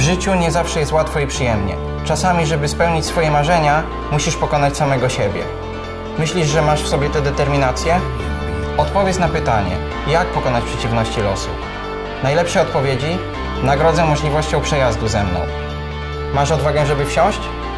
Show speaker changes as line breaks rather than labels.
życiu nie zawsze jest łatwo i przyjemnie. Czasami, żeby spełnić swoje marzenia, musisz pokonać samego siebie. Myślisz, że masz w sobie tę determinację? Odpowiedz na pytanie, jak pokonać przeciwności losu. Najlepsze odpowiedzi nagrodzę możliwością przejazdu ze mną. Masz odwagę, żeby wsiąść?